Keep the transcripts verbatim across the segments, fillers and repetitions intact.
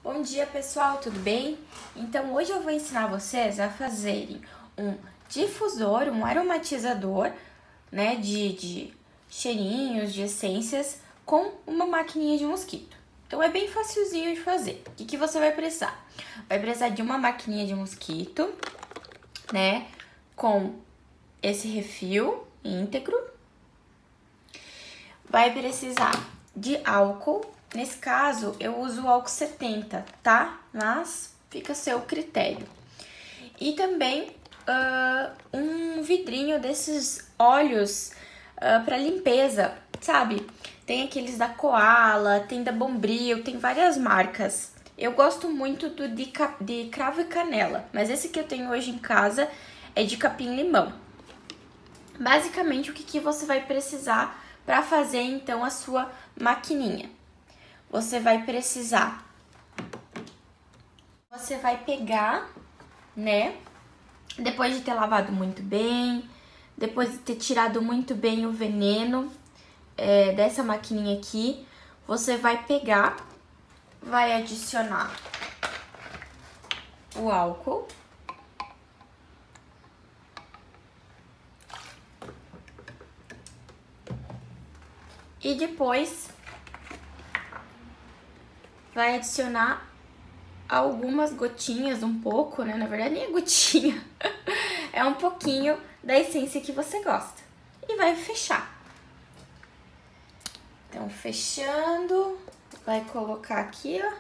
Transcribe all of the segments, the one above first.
Bom dia, pessoal, tudo bem? Então hoje eu vou ensinar vocês a fazerem um difusor, um aromatizador, né, de, de cheirinhos, de essências com uma maquininha de mosquito. Então é bem facilzinho de fazer. O que, que você vai precisar? Vai precisar de uma maquininha de mosquito, né, com esse refil íntegro. Vai precisar de álcool. Nesse caso, eu uso o álcool setenta, tá? Mas fica a seu critério. E também uh, um vidrinho desses óleos uh, para limpeza, sabe? Tem aqueles da Koala, tem da Bombril, tem várias marcas. Eu gosto muito do de, de cravo e canela, mas esse que eu tenho hoje em casa é de capim-limão. Basicamente, o que, que você vai precisar para fazer, então, a sua maquininha? Você vai precisar, você vai pegar, né, depois de ter lavado muito bem, depois de ter tirado muito bem o veneno é, dessa maquininha aqui, você vai pegar, vai adicionar o álcool. E depois vai adicionar algumas gotinhas, um pouco, né? Na verdade, nem é gotinha. É um pouquinho da essência que você gosta. E vai fechar. Então, fechando, vai colocar aqui, ó.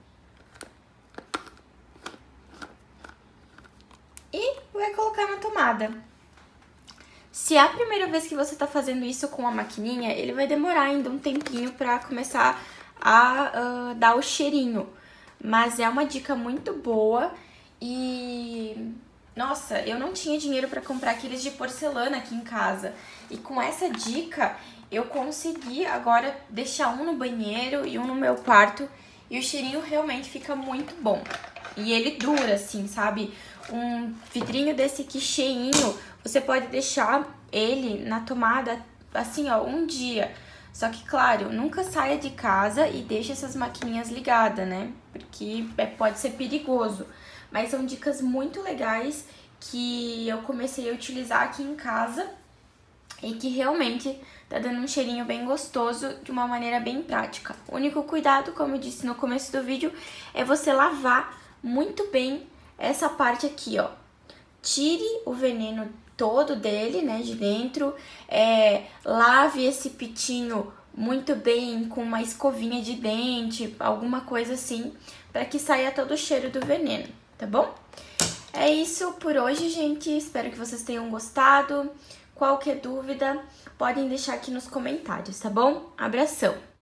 E vai colocar na tomada. Se é a primeira vez que você tá fazendo isso com a maquininha, ele vai demorar ainda um tempinho pra começar a uh, dar o cheirinho. Mas é uma dica muito boa e... Nossa, eu não tinha dinheiro pra comprar aqueles de porcelana aqui em casa. E com essa dica, eu consegui agora deixar um no banheiro e um no meu quarto. E o cheirinho realmente fica muito bom. E ele dura, assim, sabe? Um vidrinho desse aqui cheinho, você pode deixar ele na tomada, assim, ó, um dia. Só que, claro, nunca saia de casa e deixe essas maquininhas ligadas, né? Porque pode ser perigoso. Mas são dicas muito legais que eu comecei a utilizar aqui em casa e que realmente tá dando um cheirinho bem gostoso de uma maneira bem prática. O único cuidado, como eu disse no começo do vídeo, é você lavar muito bem essa parte aqui, ó. Tire o veneno todo dele, né, de dentro, é, lave esse pitinho muito bem com uma escovinha de dente, alguma coisa assim, para que saia todo o cheiro do veneno, tá bom? É isso por hoje, gente, espero que vocês tenham gostado. Qualquer dúvida, podem deixar aqui nos comentários, tá bom? Abração!